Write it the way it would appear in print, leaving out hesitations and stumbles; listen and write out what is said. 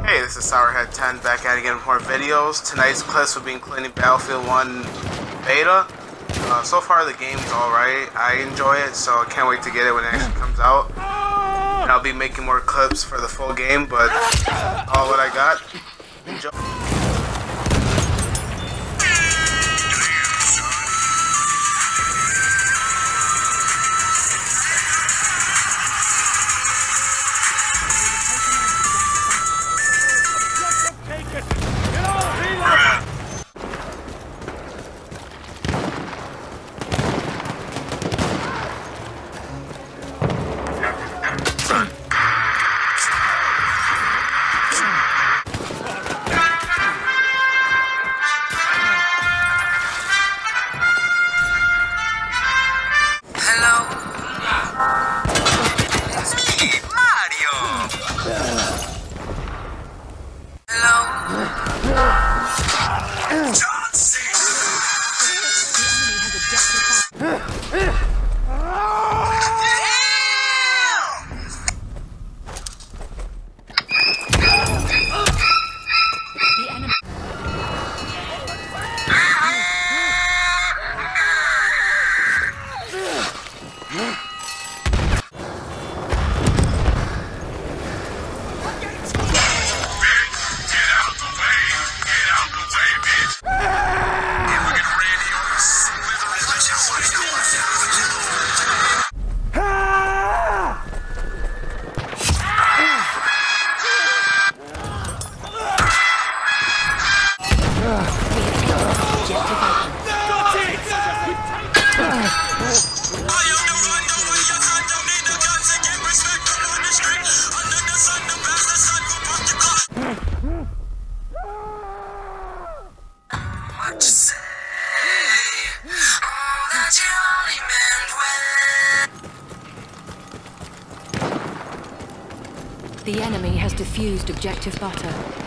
Hey, this is Sourhead10 back at it again with more videos. Tonight's clips will be including Battlefield 1 beta. So far the game's alright. I enjoy it, so I can't wait to get it when it actually comes out. And I'll be making more clips for the full game, but all what I got. Enjoy. The enemy has defused objective butter.